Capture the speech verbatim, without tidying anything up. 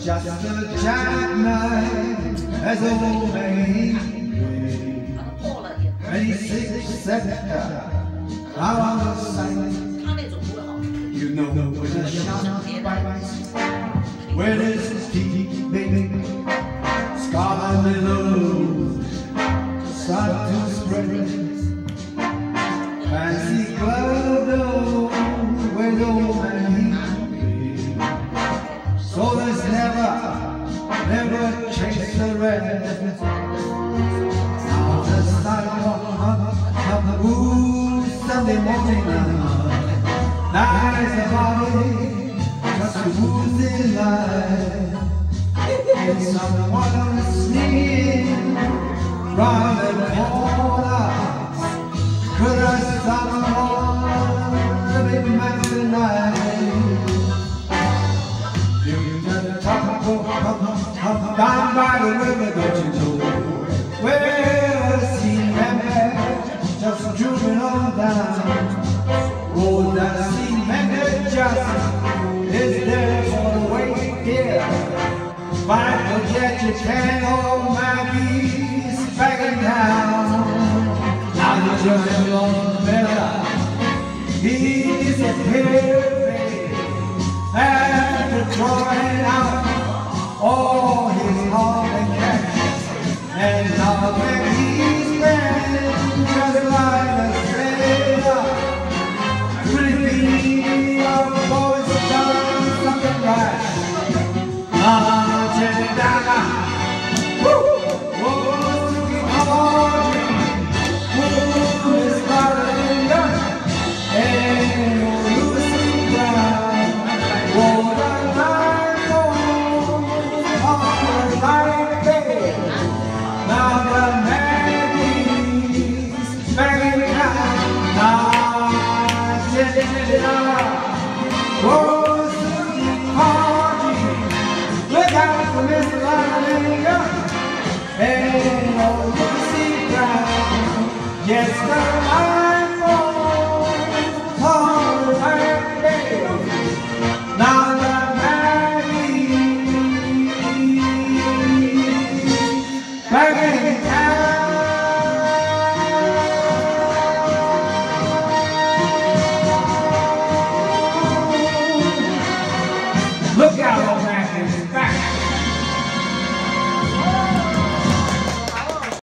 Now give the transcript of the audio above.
just a jackknife as old man twenty-six sector out of the sight. You know when a shot bites, when it's deep, baby, scarlet willows start to spread. Fancy glove though, when old man he so there's never, never chase the red. Now the sidewalk of the blue Sunday morning nice body, just a woozy life. And someone sneaking round the corner, could I someone to be mad tonight? You can talk, come, come down by the river, don't you know? Well, see me just drooping on down. Oh, that cement just is there for the wait, dear. Fight forget you can, oh my beast backing down. Now you just love better. He disappeared, baby, after drawing out all his heart and cash. And now when he's standing just like a sailor, Yes, sir.